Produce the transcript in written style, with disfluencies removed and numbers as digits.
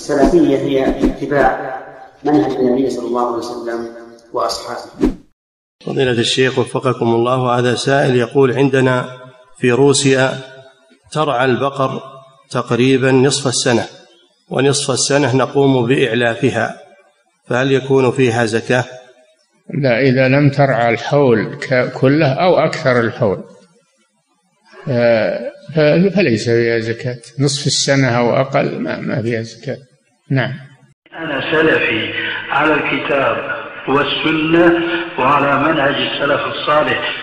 السلفية هي اتباع منهج النبي صلى الله عليه وسلم وأصحابه. فضيلة الشيخ وفقكم الله، هذا سائل يقول: عندنا في روسيا ترعى البقر تقريبا نصف السنة، ونصف السنة نقوم بإعلافها، فهل يكون فيها زكاة؟ لا، إذا لم ترعى الحول كله أو أكثر الحول فليس فيها زكاة. نصف السنة أو أقل ما فيها زكاة. نعم. أنا سلفي على الكتاب والسنة وعلى منهج السلف الصالح،